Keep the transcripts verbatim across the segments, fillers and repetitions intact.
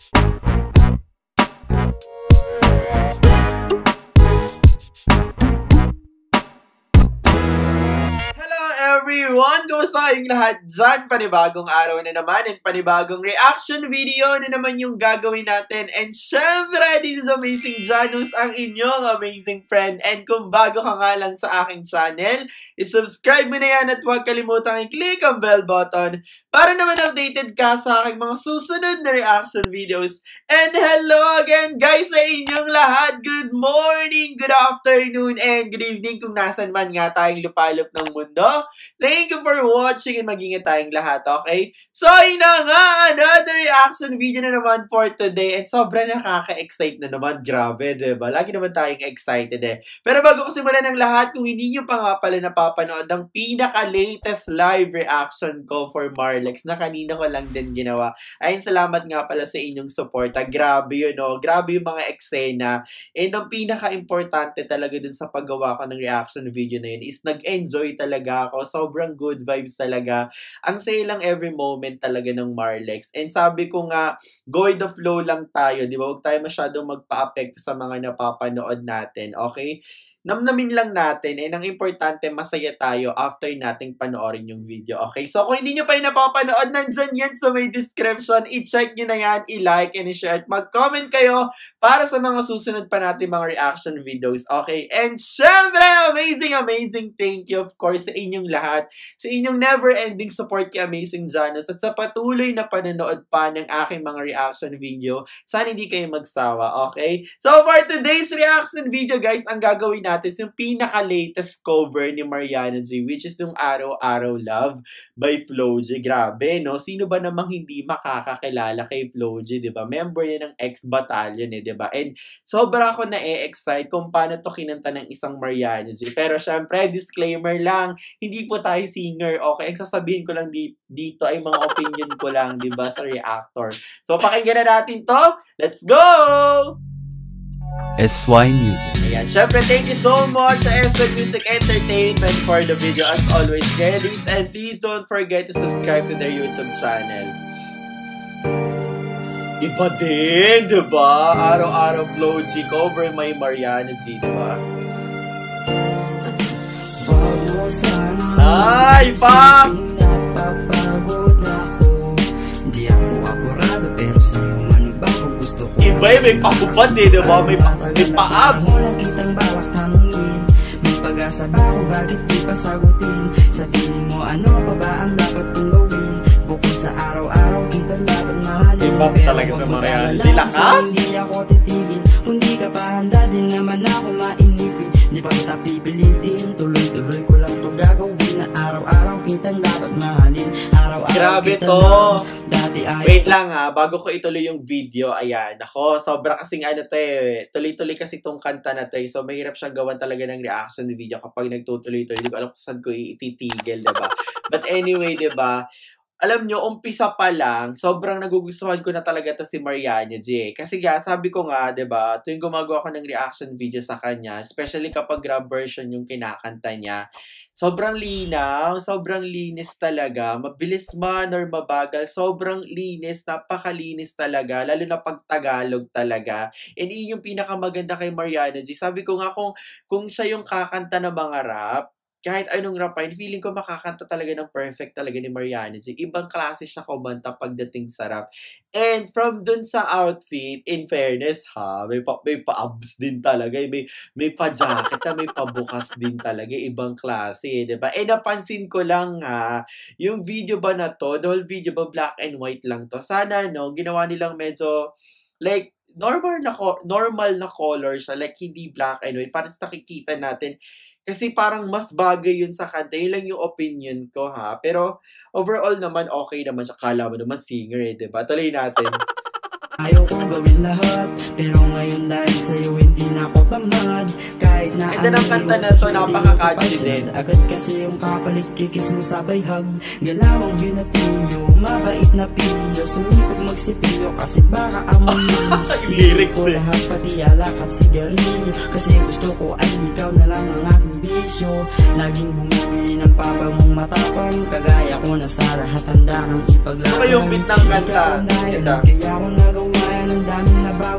Everyone! Kumusta kayong lahat dyan? Panibagong araw na naman and panibagong reaction video na naman yung gagawin natin. And syempre, this is Amazing Janus, ang inyong amazing friend. And kung bago ka nga lang sa aking channel, isubscribe mo na yan at huwag kalimutang i-click ang bell button para naman updated ka sa aking mga susunod na reaction videos. And hello again guys sa inyong lahat! Good morning, good afternoon, and good evening kung nasan man nga tayong lupalop ng mundo. Thank you for watching and mag-ingat tayong lahat, okay? So, yun na nga, another reaction video na naman for today. And sobrang nakaka-excite na naman. Grabe, diba? Lagi naman tayong excited eh. Pero bago ko simulan ng lahat, kung hindi nyo pa nga pala napapanood ang pinaka-latest live reaction ko for Marlex na kanina ko lang din ginawa. Ayun, salamat nga pala sa inyong suporta. Grabe yun, no? Grabe yung mga eksena. And ang pinaka-importante talaga dun sa paggawa ko ng reaction video na yun is nag-enjoy talaga ako. Sobrang good vibes talaga. Ang saya lang every moment talaga ng Marlex. And sabi ko nga, go with the flow lang tayo. Di ba? Huwag tayo masyadong magpa-apekto sa mga napapanood natin. Okay? Namnamin lang natin, and ang importante, masaya tayo after nating panoorin yung video, okay? So, kung hindi nyo pa yung napapanood, nandyan yan sa may description. I-check nyo na yan, i-like, and i-share, at mag-comment kayo para sa mga susunod pa natin mga reaction videos, okay? And syempre, amazing, amazing thank you, of course, sa inyong lahat, sa inyong never-ending support kay Amazing Janus, at sa patuloy na panonood pa ng aking mga reaction video. Sana hindi kayo magsawa, okay? So, for today's reaction video, guys, ang gagawin natin natin yung pinaka-latest cover ni Mariano G, which is yung Araw-araw Love by Flo G. Grabe, no? Sino ba namang hindi makakakilala kay Flo G, di ba? Member yan ng X-Battalion, eh, di ba? And sobra ako na-e-excite kung paano to kinanta ng isang Mariano G. Pero syempre, disclaimer lang, hindi po tayo singer, okay? Ang sasabihin ko lang di dito ay mga opinion ko lang, di ba, sa reactor. So, pakinggan na natin to. Let's go! S Y Music. Ayan. Syempre, thank you so much sa S Y Music Entertainment for the video as always, guys. And please don't forget to subscribe to their YouTube channel. Iba din, diba? Araw-araw Flo G cover may Mariano G, diba? Ay, Pam! Di ako apurado pero sa'yo man bago gusto ko. Iba eh, may pakupad eh, diba? May, may pa-abs. May pag-asa ba ako, bakit di pa sagutin? Sabihin mo ano pa ba ang dapat kong gawin? Bukod sa araw-araw, kita dapat mahalin. Iba talaga sa Mariano. Di lakas? Hindi ako titigil. Kung di ka pa handa, din naman ako mainipin. Di pa kita pipilitin. Tuloy-tuloy ko lang ito gagawin. Na araw-araw kitang dapat mahalin. Araw-araw grabe to. Wait lang ha, bago ko ituloy yung video, ayan, ako, sobra kasing ano to eh, tuloy-tuloy kasi itong kanta na to eh, so mahirap siyang gawan talaga ng reaction video kapag nagtutuloy-tuloy, hindi ko alam kung saan ko ititigil, diba? But anyway, diba, alam nyo, umpisa pa lang, sobrang nagugustuhan ko na talaga to si Mariano G. Kasi nga, sabi ko nga, diba, tuwing gumagawa ko ng reaction video sa kanya, especially kapag rap version yung kinakanta niya, sobrang linaw, sobrang linis talaga, mabilis man or mabagal, sobrang linis, napakalinis talaga, lalo na pag Tagalog talaga. And yun yung pinakamaganda kay Mariano G. Sabi ko nga, kung, kung siya yung kakanta ng mga rap, kahit anong rapain, feeling ko makakanta talaga ng perfect talaga ni Mariano G. Ibang klase siya kumanta pagdating sa rap. And from dun sa outfit, in fairness ha, may pa, may pa-abs din talaga. May, may pa-jacket na may pabukas din talaga. Ibang klase, diba? Eh, napansin ko lang ha, yung video ba na to, the whole video ba black and white lang to? Sana, no, ginawa nilang medyo, like, normal na, normal na color siya. Like, hindi black and white. Para sa nakikita natin, kasi parang mas bagay yun sa kanta. Yun lang yung opinion ko ha. Pero overall naman okay naman siya. Kala mo naman singer eh, diba? Tuloy natin. Ayaw kong gawin lahat, pero ngayon dahil sa'yo hindi na ako pamad. Kahit na ang ang kanta na to, napaka-catchy din. Agad kasi yung kapalit kikis mo sa bayhag. Galawang binatilyo, mabait na pilyo. Sumipag magsipilyo kasi baka amoy mo. Lyrics eh. Lahat pati alak at sigarilyo. Kasi gusto ko ay ikaw na lang ang aking bisyo. Laging bumibili ng papa mong matapang. Kagaya ko na sa lahat handa kang ipaglaban. Saka yung beat ng kanta. Kaya ako nagawa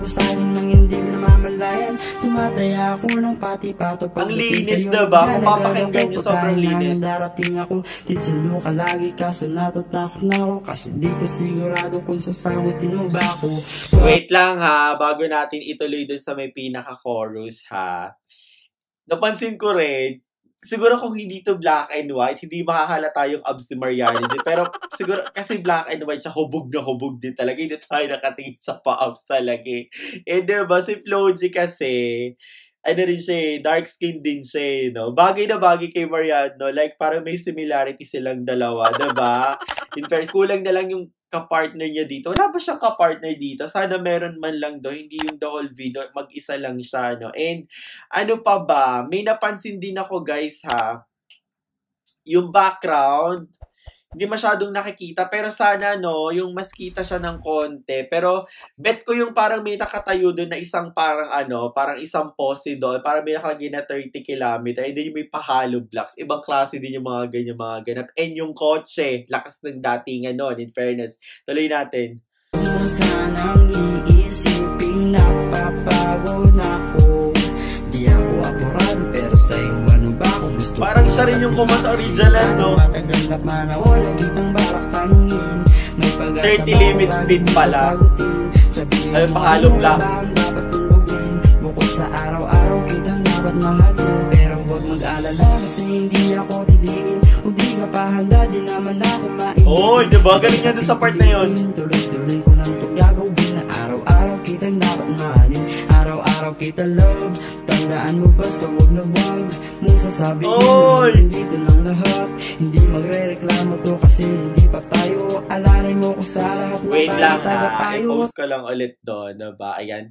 bago sa'kin nang hindi mo namamalayan. Tumataya ako ng pati-pato. Ang linis diba? Kung papakinggan nyo, sobrang linis. Darating ako, titsulo ka lagi, kaso natatakot na ako kasi di ko sigurado kung sasagutin mo ba ako. Wait lang ha, bago natin ituloy dun sa may pinaka-chorus ha. Napansin ko rin, siguro kung hindi to black and white, hindi makahalata yung abs ni Mariano G. Pero siguro kasi black and white siya, hubog na hubog din talaga. Hindi tayo nakatingin sa pa-abs talaga. Eh diba, si Flo G kasi, ano rin siya, dark skin din siya, no? Bagay na bagay kay Mariano, like parang may similarity silang dalawa, diba? In fact, kulang na lang yung ka-partner niya dito. Wala ba siyang ka-partner dito? Sana meron man lang do, hindi yung the whole video, mag-isa lang siya, no? And, ano pa ba? May napansin din ako, guys, ha? Yung background, hindi masyadong nakikita, pero sana, no, yung mas kita siya ng konti. Pero, bet ko yung parang may nakatayo doon na isang parang, ano, parang isang poste doon, parang may nakalagay na thirty kilometer, and then yung may pahalo blocks. Ibang klase din yung mga ganyan, mga ganap. And yung kotse, lakas ng datingan nun, in fairness. Tuloy natin. Sanang iisipin napapagod ako. Di ako apurado, pero sa'yo ano ba kung gusto. Parang siya rin yung kumanta original, no? Matagal na panahon, nagkitang barak tanungin. thirty limit speed pala. Ay, pahalo blocks. Bukod sa araw-araw, kitang dapat mahalin. Pero huwag mag-alala kasi hindi ako titigil. Kung di ka pa handa, di naman ako mainin. Oy, diba? Galing yan sa part na yun. Tuloy-tuloy ko lang ito gagawin na araw-araw kitang dapat mahalin. Araw-araw kita love. Tandaan mo basta huwag na huwag mong sasabihin. Oy! Dito lang lahat. Hindi magre-reklamo to kasi hindi pa tayo. Alalay mo ko sa lahat. Wait lang ha. I-post ko lang ulit doon. Diba? Ayan.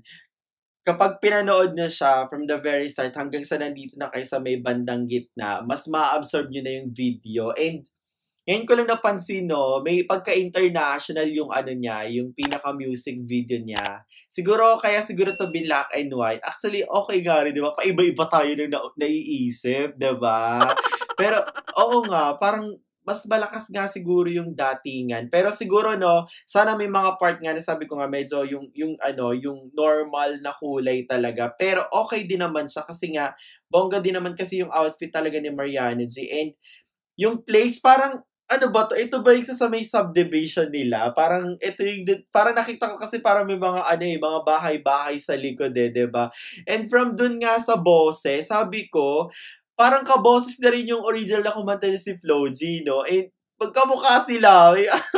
Kapag pinanood nyo siya from the very start hanggang sa nandito na kayo sa may bandang gitna, mas ma-absorb nyo na yung video. And ngayon ko lang napansin, no, may pagka-international yung ano niya, yung pinaka-music video niya. Siguro, kaya siguro to black and white. Actually, okay nga rin, di ba? Paiba-iba tayo nang na naiisip, di ba? Pero, oo nga, parang mas malakas nga siguro yung datingan. Pero siguro, no, sana may mga part nga na sabi ko nga medyo yung, yung ano, yung normal na kulay talaga. Pero okay din naman siya kasi nga, bongga din naman kasi yung outfit talaga ni Mariano G. And yung place, parang, ano ba to? Ito ba yung sa may subdivision nila? Parang, ito yung, parang nakita ko kasi parang may mga, ano eh, mga bahay-bahay sa likod eh, diba? And from dun nga sa boses, sabi ko, parang kaboses na rin yung original na kumanta niya si Flo G, no? And pagkamukha sila,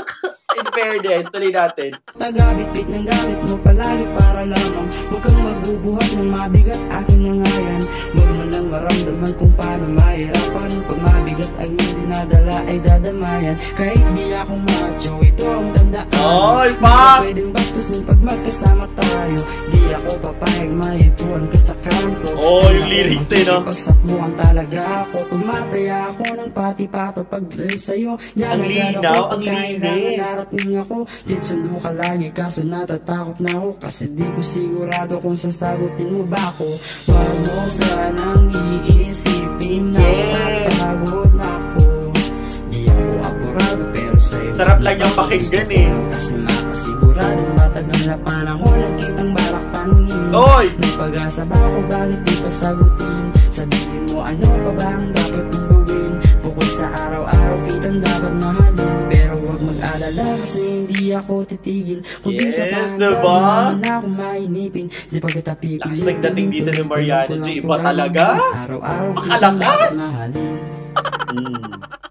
in fairness, tuloy natin. Nagabit-bit ng gamit mo palagi para lamang huwag kang magbubuhat ng mabigat akin na nga yan. Huwag mo lang maramdaman kung paano mahirapan. Pag mabigat ang hindi nadala ay dadamayan. Kahit di ako macho, ito ang tandaan. Oy, pa! Hindi pwedeng bastusin pag magkasama tayo. Di ako papayag maipuan ka sa kanto. Oh, yung lyrics eh, no? Pagsakbuhan talaga ako. Pumataya ako ng pati-pato pag-play sa'yo. Ang linaw, ang linis. Narating ako, titsulo ka lagi kaso natatakot na ako kasi di ko sigurado kung sasagutin mo ba ako. Wag mo sanang iisipin na napapagod na ako. Di ako apurado pero sa'yo sarap lang yung pakinggan eh. kasi makasigurado matagal na panahon nagkitang balak tanungin. Oy! May pag-asa ba ako bakit di pa sagutin? Sabihin mo ano pa ba ang dapat kong gawin? Bukod sa araw-araw kitang dapat mahalin. Pero huwag mag-alala kasi hindi ako titigil. Kung yes, di ka pa diba? na ako mainipin. Di pa kita pipiliin. Lakas nagdating dito ni Mariano G. Iba talaga? Araw-araw makalakas! mahalin. Hmm.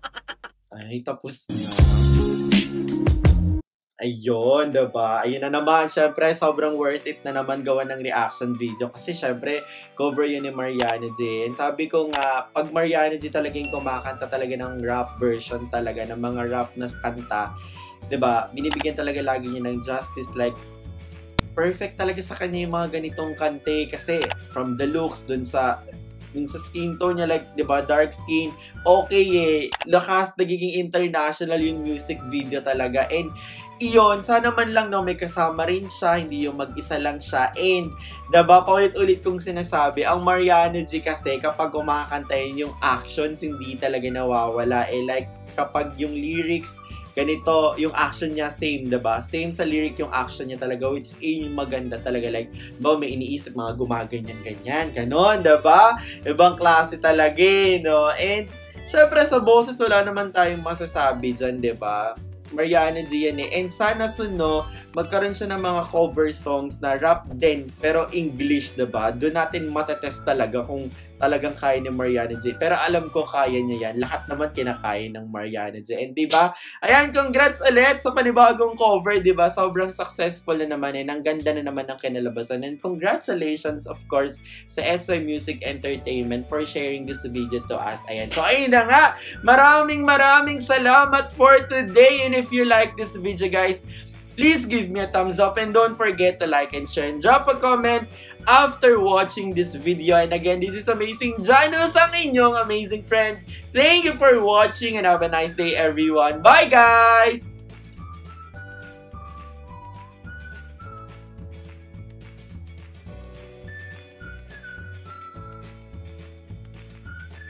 Ay, tapos na. Ayun, diba? Ayun na naman. Siyempre, sobrang worth it na naman gawa ng reaction video. Kasi siyempre, cover yun ni Mariano G. And sabi ko nga, pag Mariano G talagang kumakanta talaga ng rap version talaga, ng mga rap na kanta, diba? Binibigyan talaga lagi niya ng justice. Like, perfect talaga sa kanya yung mga ganitong kante. Kasi, from the looks, dun sa dun sa skin tone niya, like, di ba, dark skin, okay eh, lakas, nagiging international yung music video talaga, and iyon, sana man lang no, may kasama rin siya, hindi yung mag-isa lang siya, and, diba, paulit-ulit kong sinasabi, ang Mariano G kasi, kapag kumakantayin yung actions, hindi talaga nawawala, eh, like, kapag yung lyrics, ganito, yung action niya, same, diba? Same sa lyric yung action niya talaga, which is yung maganda talaga. Like, no, may iniisip, mga gumaganyan-ganyan, ganon, diba? Ibang klase talaga, no? And, syempre, sa boses, wala naman tayong masasabi dyan, diba? Mariano G yan eh. And sana suno, magkaroon siya ng mga cover songs na rap din, pero English, diba? Doon natin matetest talaga kung talagang kaya ni Mariano G. Pero alam ko kaya niya yan. Lahat naman kinakaya ng Mariano G. And diba? Ayan, congrats ulit sa panibagong cover, diba? Sobrang successful na naman eh. Ang ganda na naman ng kinalabasan. And congratulations, of course, sa S Y Music Entertainment for sharing this video to us. Ayan. So, ayun na nga. Maraming maraming salamat for today. And if you like this video, guys, please give me a thumbs up and don't forget to like and share and drop a comment after watching this video. And again, this is Amazing Janus, ang inyong amazing friend. Thank you for watching and have a nice day, everyone. Bye, guys!